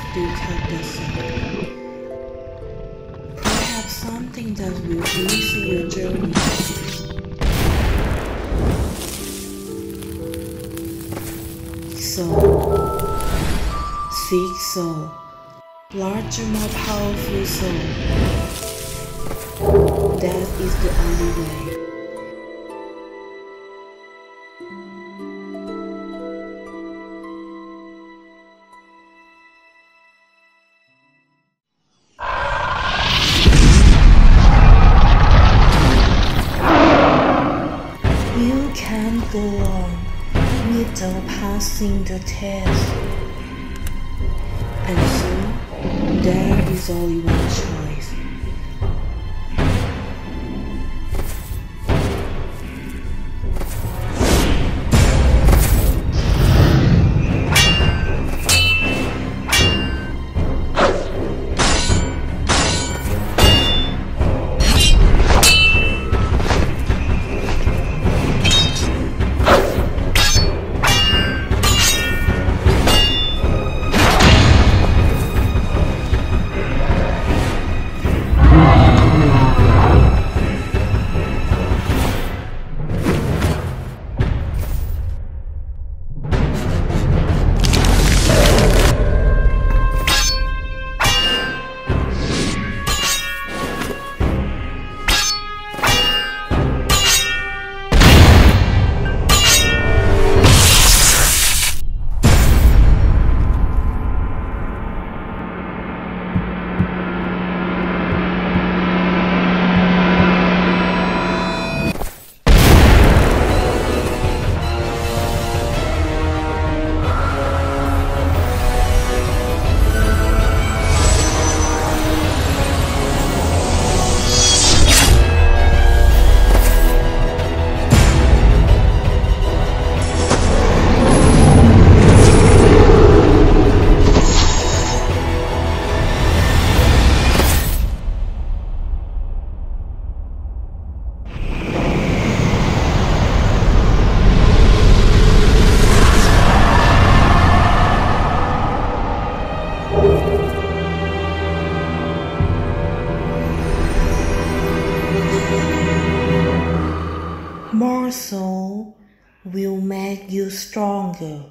still cut the song. Perhaps something that will ease your journey. Soul. Seek soul. Larger, more powerful soul. That is the only way. You can't go on without passing the test. And so, there is only one choice. More soul will make you stronger.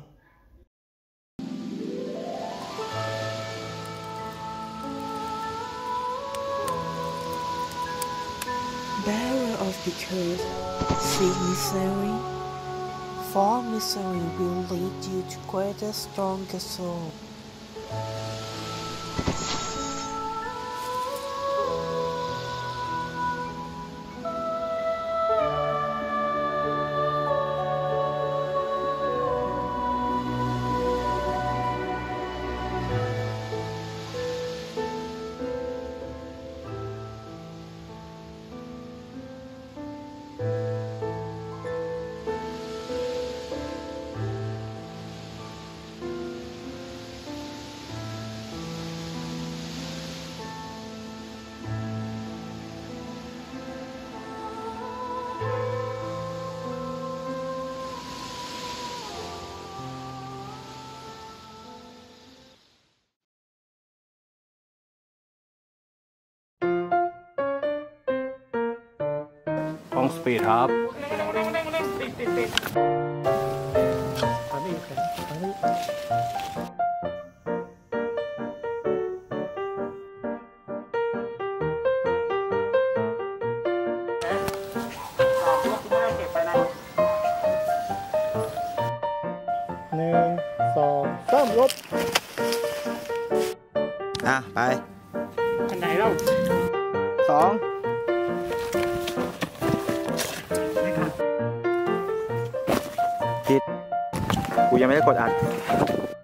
Bearer of the curse, seek misery. For misery will lead you to greater, stronger soul. ต้องสปีดครับ 1 2 3รถไปอันไหนเล่า2 ผิดกูยังไม่ได้กดอัด